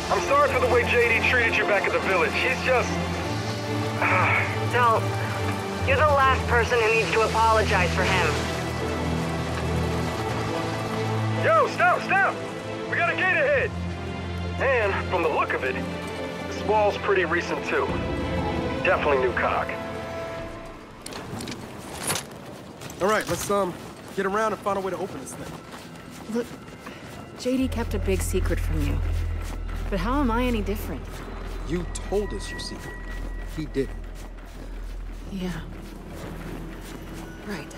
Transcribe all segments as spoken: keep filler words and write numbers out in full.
I'm sorry for the way J D treated you back at the village. He's just... Don't. You're the last person who needs to apologize for him. Yo, stop, stop! We got a gate ahead! And, from the look of it, this wall's pretty recent too. Definitely new cock. All right, let's, um, get around and find a way to open this thing. Look, J D kept a big secret from you. But how am I any different? You told us your secret. He didn't. Yeah. Right.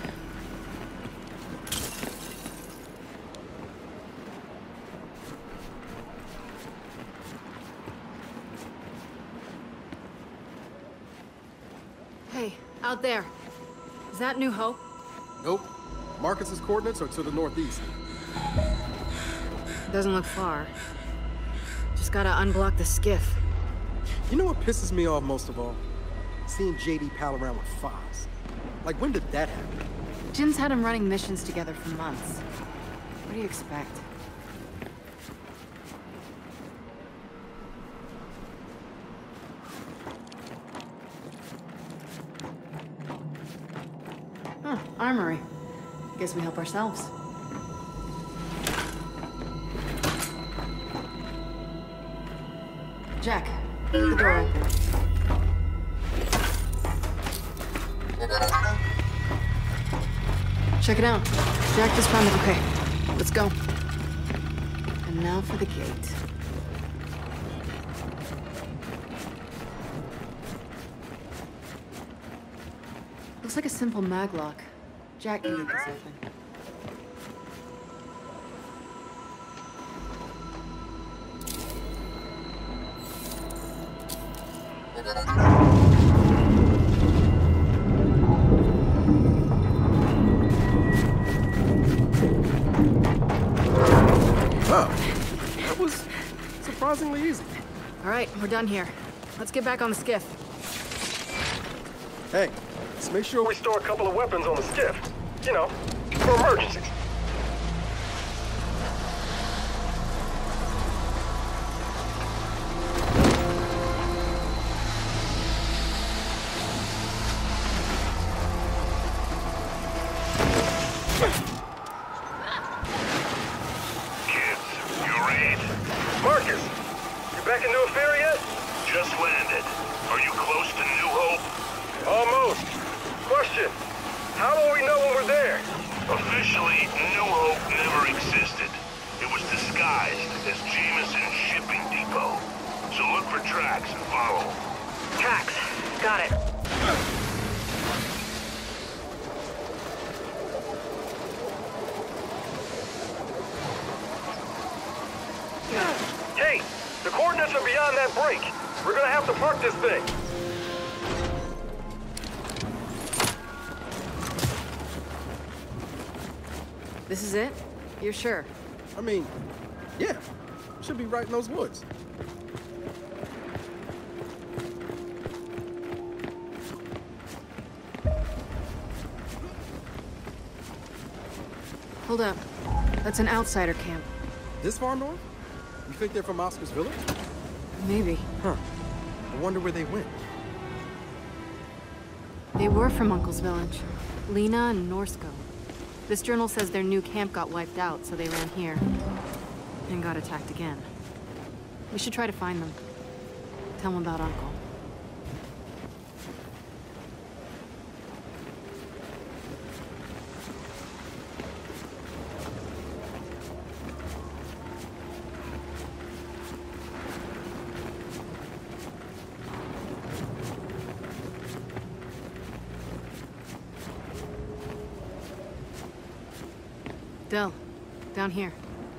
Hey, out there. Is that New Hope? Nope. Marcus's coordinates are to the northeast. Doesn't look far. Just gotta unblock the skiff. You know what pisses me off most of all? Seeing J D pal around with Foz. Like, when did that happen? Jin's had him running missions together for months. What do you expect? Huh, armory. Guess we help ourselves. Jack, keep the door open. Check it out. Jack just found it. Okay, let's go. And now for the gate. Looks like a simple maglock. Jack can get this open. Wow, that was surprisingly easy. All right, we're done here. Let's get back on the skiff. Hey, let's make sure We we... store a couple of weapons on the skiff. You know, for emergencies. Kids, you read? Marcus, you back in New Affair yet? Just landed. Are you close to New Hope? Almost. Question, how will we know when we're there? Officially, New Hope never existed. It was disguised as Jameson's shipping depot. So look for tracks and follow them. Tracks. Got it. Kait, the coordinates are beyond that break. We're gonna have to park this thing. This is it? You're sure? I mean, yeah, should be right in those woods. Hold up. That's an outsider camp. This far north? You think they're from Oscar's village? Maybe. Huh. I wonder where they went. They were from Uncle's village. Lena and Norsko. This journal says their new camp got wiped out, so they ran here. And got attacked again. We should try to find them. Tell them about Uncle. Del, down here.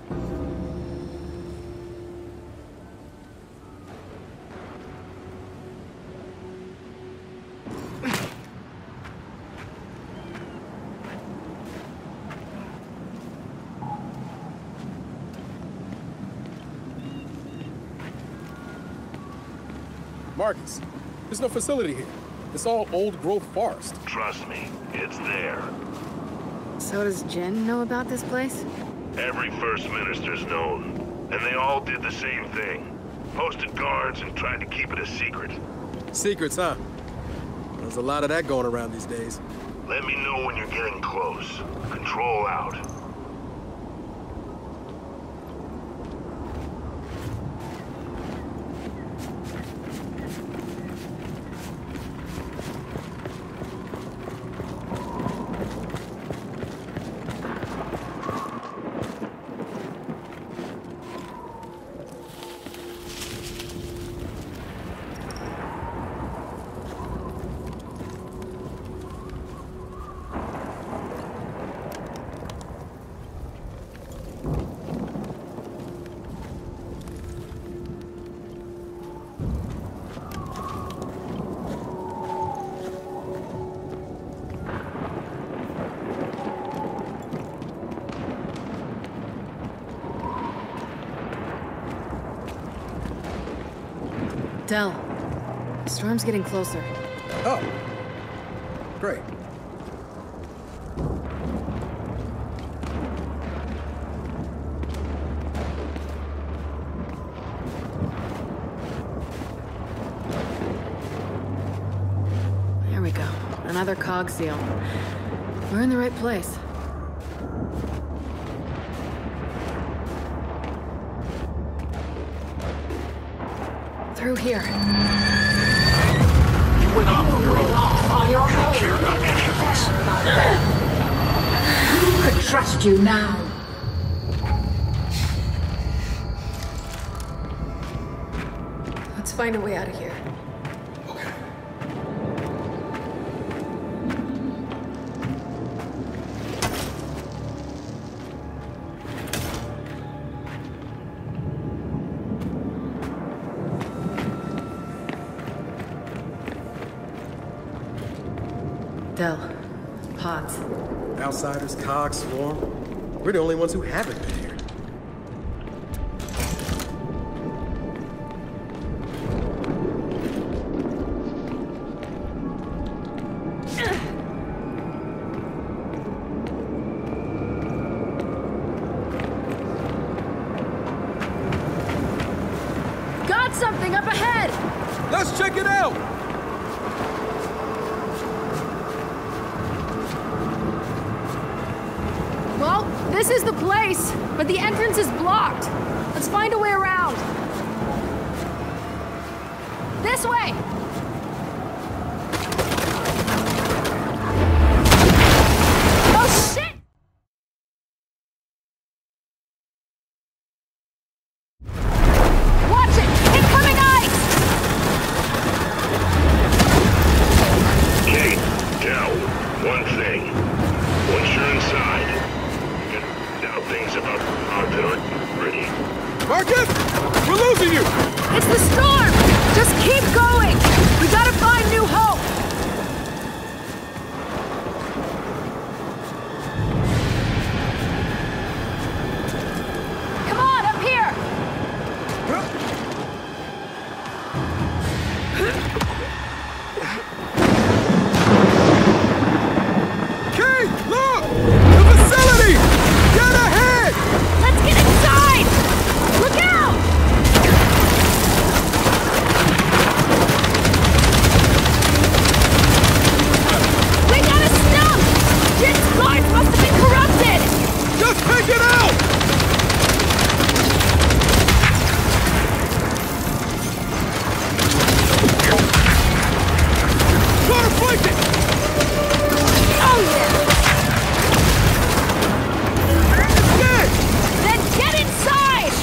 Marcus, there's no facility here. It's all old-growth forest. Trust me, it's there. So does Jen know about this place? Every First Minister's known, and they all did the same thing. Posted guards and tried to keep it a secret. Secrets, huh? There's a lot of that going around these days. Let me know when you're getting close. Control out. Del, the storm's getting closer. Oh. Great. There we go. Another cog seal. We're in the right place. Through here. You went off on your own. I don't care about any of this. Who could trust you now? Let's find a way out of here. Okay. Del, pods. Outsiders, cogs, swarm. We're the only ones who haven't been here. Got something up ahead! Let's check it out! Well, this is the place, but the entrance is blocked. Let's find a way around. This way! Oh, shit! Watch it! Incoming ice! Kait, Del, one thing. Once you're inside, you can doubt things about odds that aren't pretty. Marcus! We're losing you! It's the storm! Just keep going! We gotta find New Hope! Come on, up here! Kait, look! The facility! Get ahead! Let's get inside! Look out! We got a stump! Jit's guards must have been corrupted! Just take it out! Try to flank it! Oh yeah! Dead! Then get inside!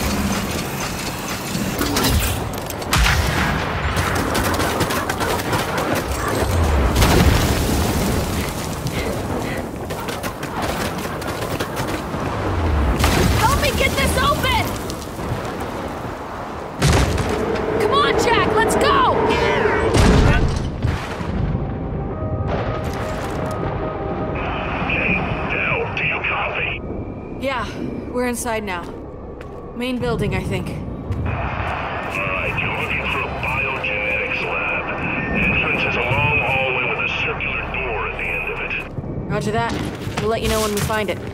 Help me get this open! Come on, Jack, let's go! Del, do you copy? Yeah, we're inside now. Main building, I think. Alright, you're looking for a biogenetics lab. Entrance is a long hallway with a circular door at the end of it. Roger that. We'll let you know when we find it.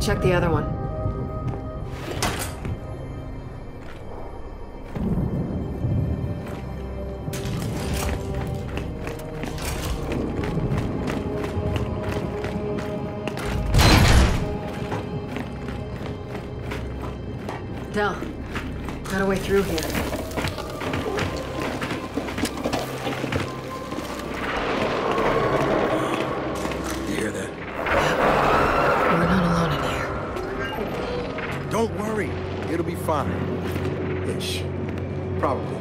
Check the other one. Del, got a way through here. You hear that? We're not alone in here. Don't worry. It'll be fine. Ish. Probably.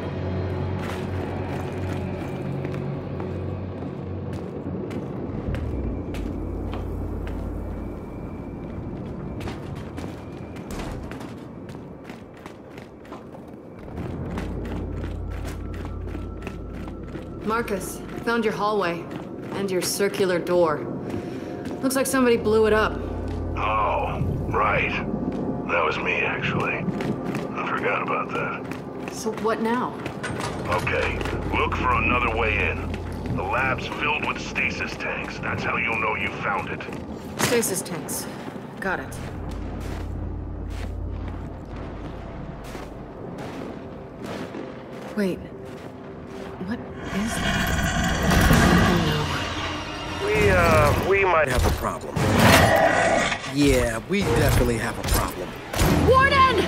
Marcus, I found your hallway. And your circular door. Looks like somebody blew it up. Oh, right. That was me, actually. I forgot about that. So what now? Okay, look for another way in. The lab's filled with stasis tanks. That's how you'll know you found it. Stasis tanks. Got it. Wait. What is that? We, uh, we might have a problem. Yeah, we definitely have a problem. Warden!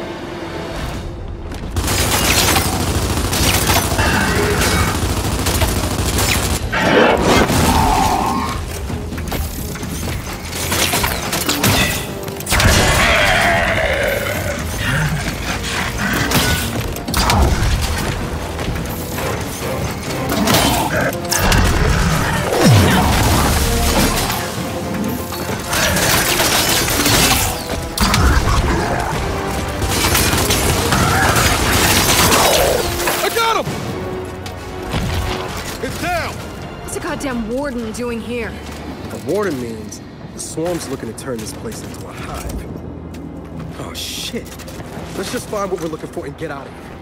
Warden doing here? A warden means the swarm's looking to turn this place into a hive. Oh, shit. Let's just find what we're looking for and get out of here.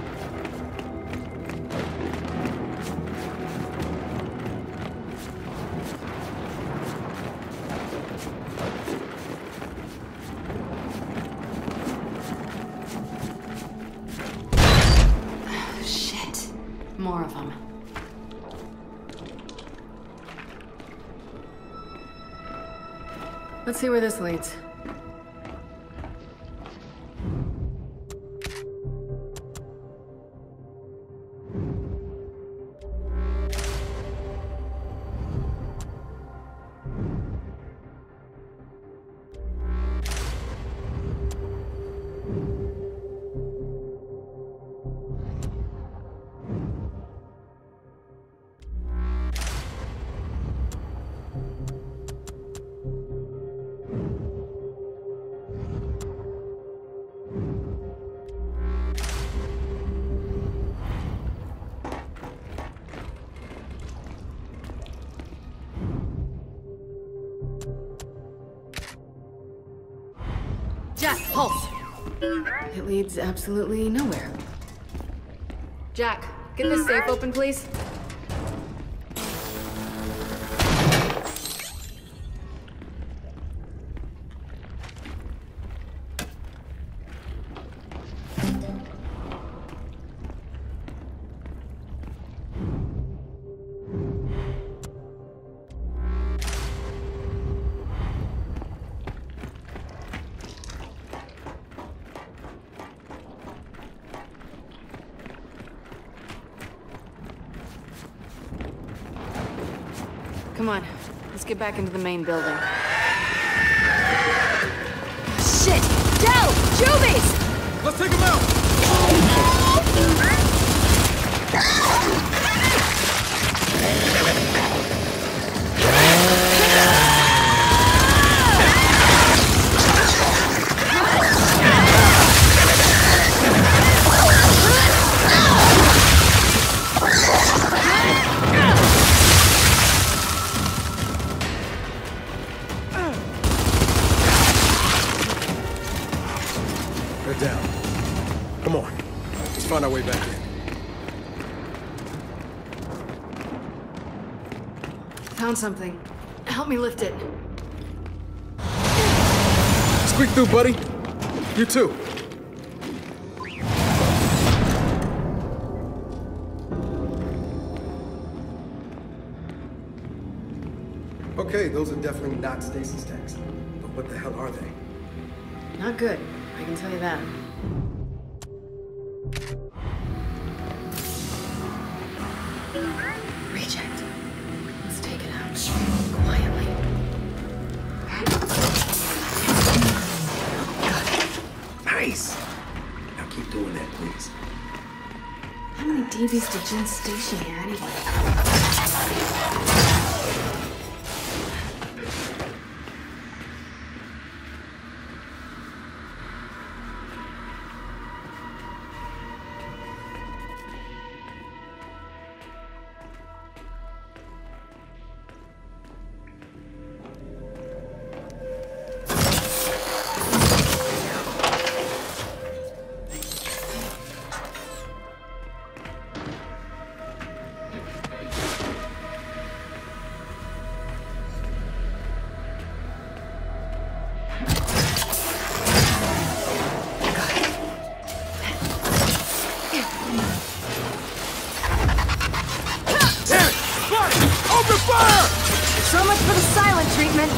Shit. More of them. Let's see where this leads. Jack, pulse! It leads absolutely nowhere. Jack, get this safe open, please. Come on, let's get back into the main building. Shit! Del! Juvies! Let's take him out! They're down. Come on. Let's find our way back in. Found something. Help me lift it. Squeak through, buddy. You too. Okay, those are definitely not stasis tanks. But what the hell are they? Not good, I can tell you that. Reject. Let's take it out. Quietly. Nice! Now keep doing that, please. How many D Bs did Jin station here anyway? So much for the silent treatment.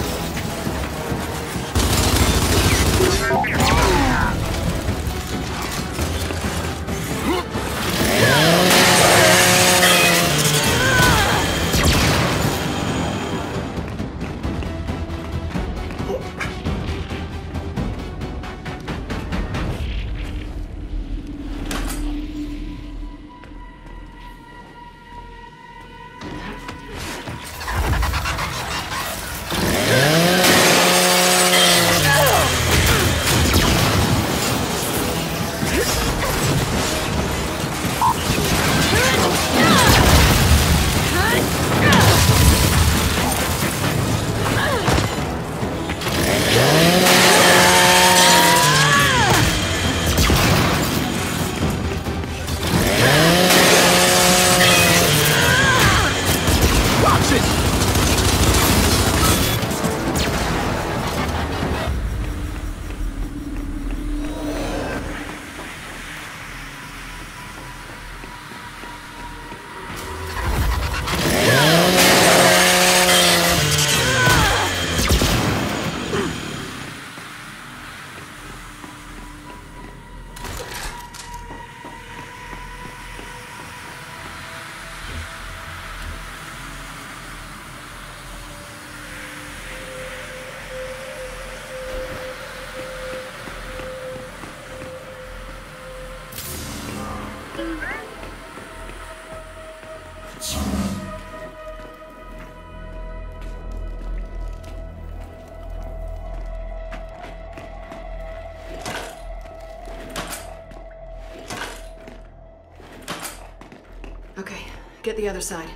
Okay, get the other side.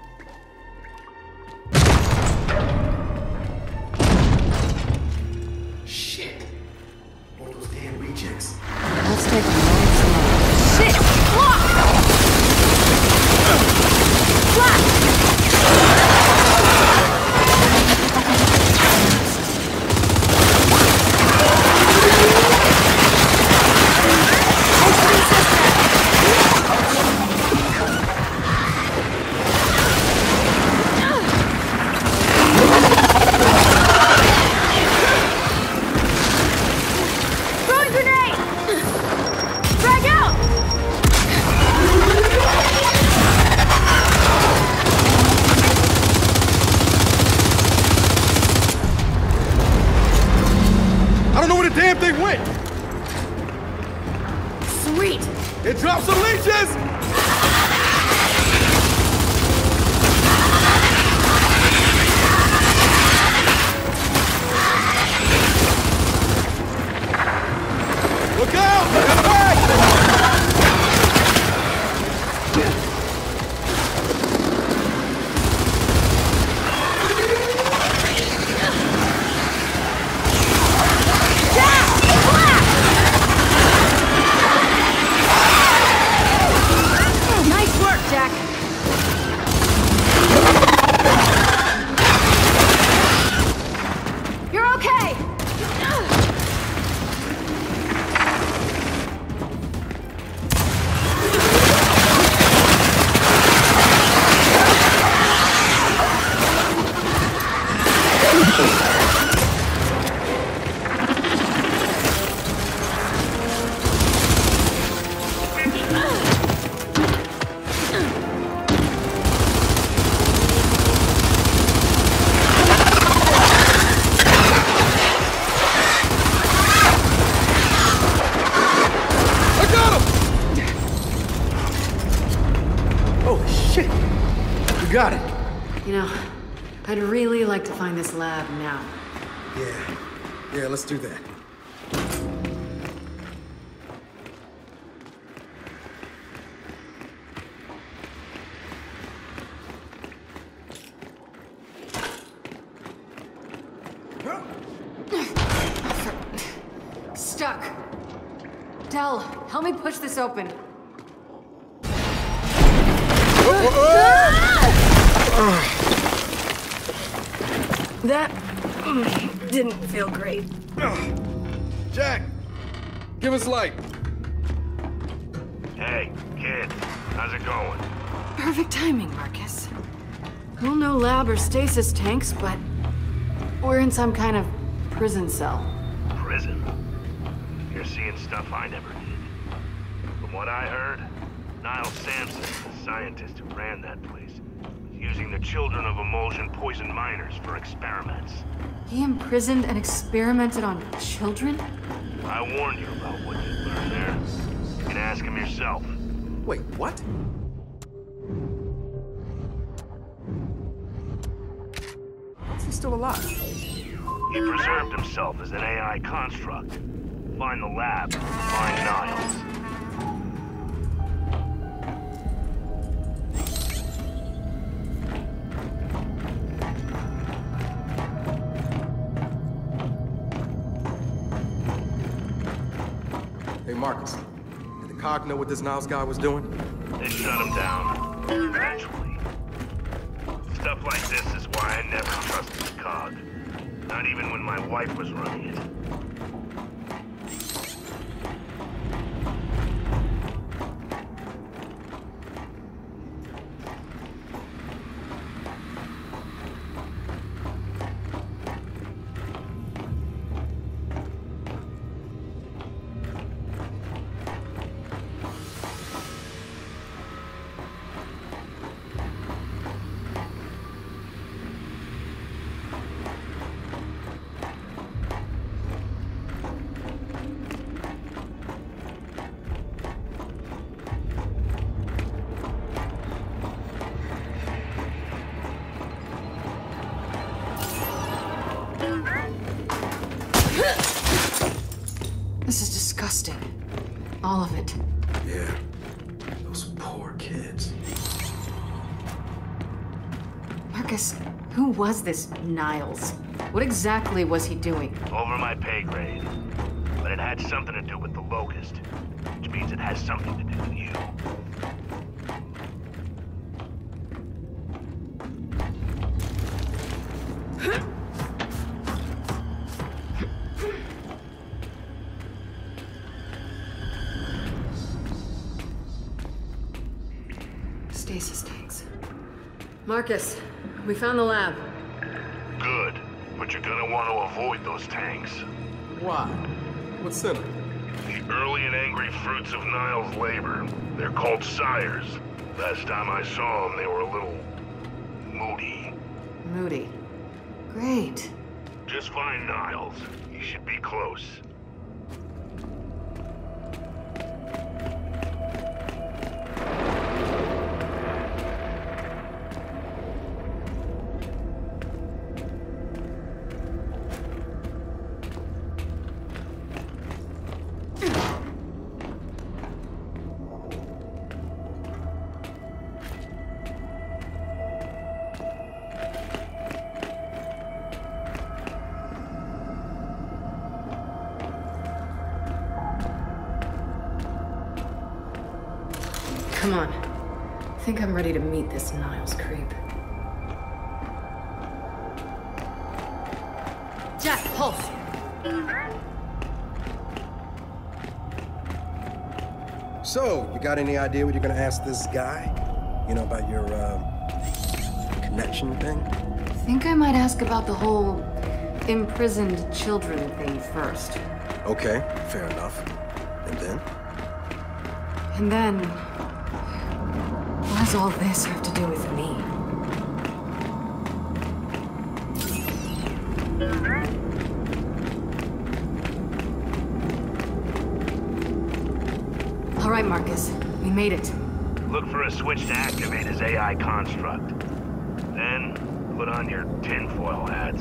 Shit! All those damn rejects. Let's take them nice and slow. Shit! Block! Flash! Damn thing went! Sweet! It dropped some leeches! Look out! It's back! Yeah! got it. You know, I'd really like to find this lab now. Yeah. Yeah, let's do that. Stuck. Del, help me push this open. That mm, didn't feel great. Jack, give us light. Hey, kid, how's it going? Perfect timing, Marcus. Well, no lab or stasis tanks, but we're in some kind of prison cell. Prison? You're seeing stuff I never did. From what I heard, Niall Sampson, the scientist who ran that place, was using the children of emulsion poisoned miners for experiments. He imprisoned and experimented on children? I warned you about what you learned there. You can ask him yourself. Wait, what? How's he still alive? He preserved himself as an A I construct. Find the lab, find Niles. Hey, Marcus. Did the cog know what this Niles guy was doing? They shut him down. Eventually. Stuff like this is why I never trusted the cog. Not even when my wife was running it. This is disgusting. All of it. Yeah. Those poor kids. Marcus, who was this Niles? What exactly was he doing? Over my pay grade. But it had something to do with the Locust. Which means it has something to do with you. Stasis tanks. Marcus, we found the lab. Good. But you're gonna want to avoid those tanks. Why? What's in them? The early and angry fruits of Niles' labor. They're called sires. Last time I saw them, they were a little... moody. Moody. Great. Just find Niles. He should be close. Come on. I think I'm ready to meet this Niles creep. Jack, pulse! So, you got any idea what you're gonna ask this guy? You know, about your, uh, connection thing? I think I might ask about the whole imprisoned children thing first. Okay, fair enough. And then? And then... what does all this have to do with me? All right, Marcus. We made it. Look for a switch to activate his A I construct. Then, put on your tinfoil hats.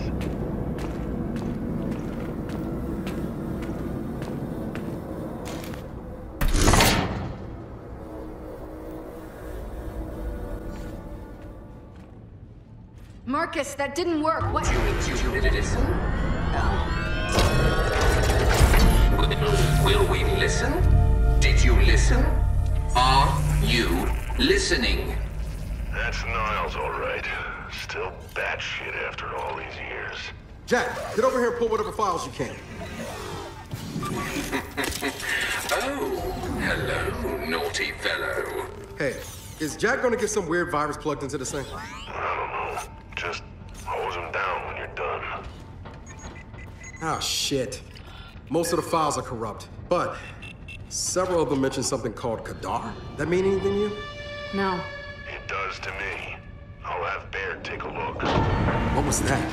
Marcus, that didn't work. What? Did you listen? No. Will we listen? Did you listen? Are you listening? That's Niles, all right. Still batshit after all these years. Jack, get over here and pull whatever files you can. Oh, hello, naughty fellow. Hey, is Jack gonna get some weird virus plugged into this thing? I don't know. Just hose him down when you're done. Ah, shit. Most of the files are corrupt, but several of them mention something called Kadar. That mean anything to you? No. It does to me. I'll have Baird take a look. What was that?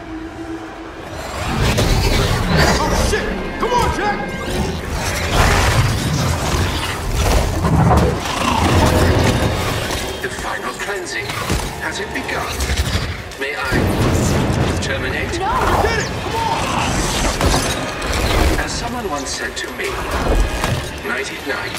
Oh, shit! Come on, Jack! The final cleansing. Has it begun? May I terminate? No! Get it! Come on! As someone once said to me, nighty night.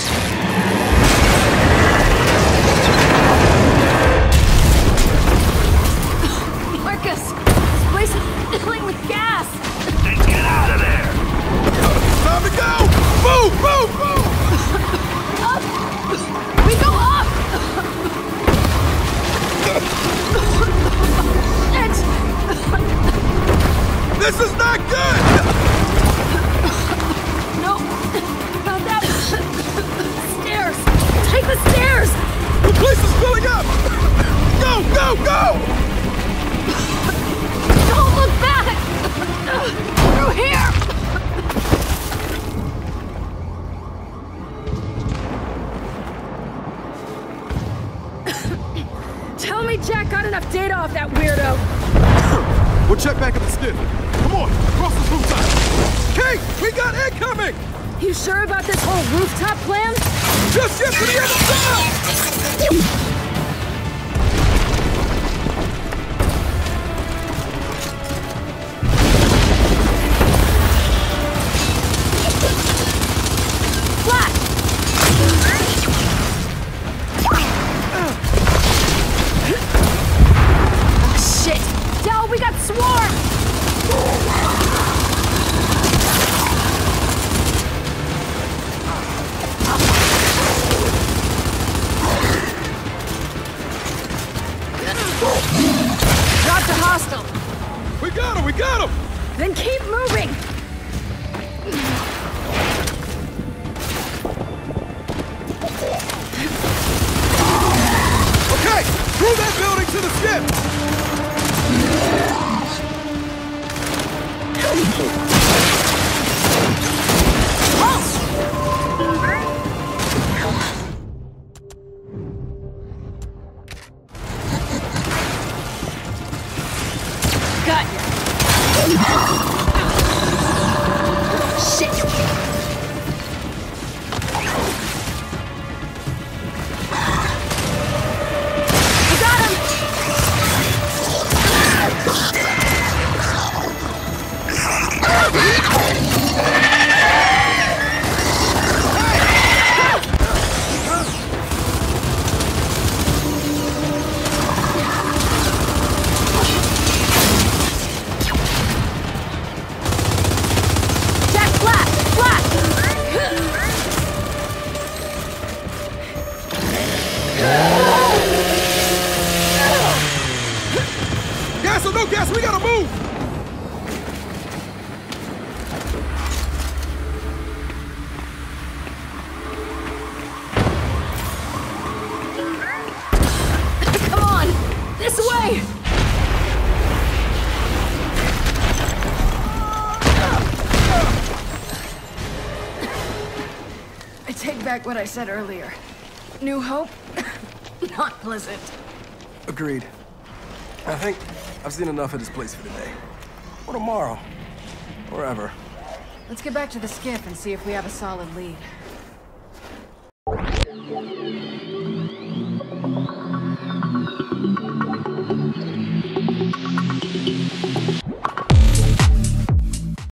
Marcus! This place is filling with gas! Then get out of there! Time to go! Move! Move! Move! Up! We go up! Shit! This is not good! No! Not that! Stairs! Take the stairs! The place is filling up! Go! Go! Go! Don't look back! Through here! Tell me Jack got enough data off that weirdo! We'll check back at the skiff. Come on, cross this rooftop. Kait, we got incoming! You sure about this whole rooftop plan? Just get to the other side! Then keep moving! Okay! Through that building to the skiff! Got you! Shit! We got him! Gas or no gas, we gotta move! Come on! This way! I take back what I said earlier. New hope? Not pleasant. Agreed. I think I've seen enough of this place for today. Or tomorrow. Or ever. Let's get back to the skiff and see if we have a solid lead.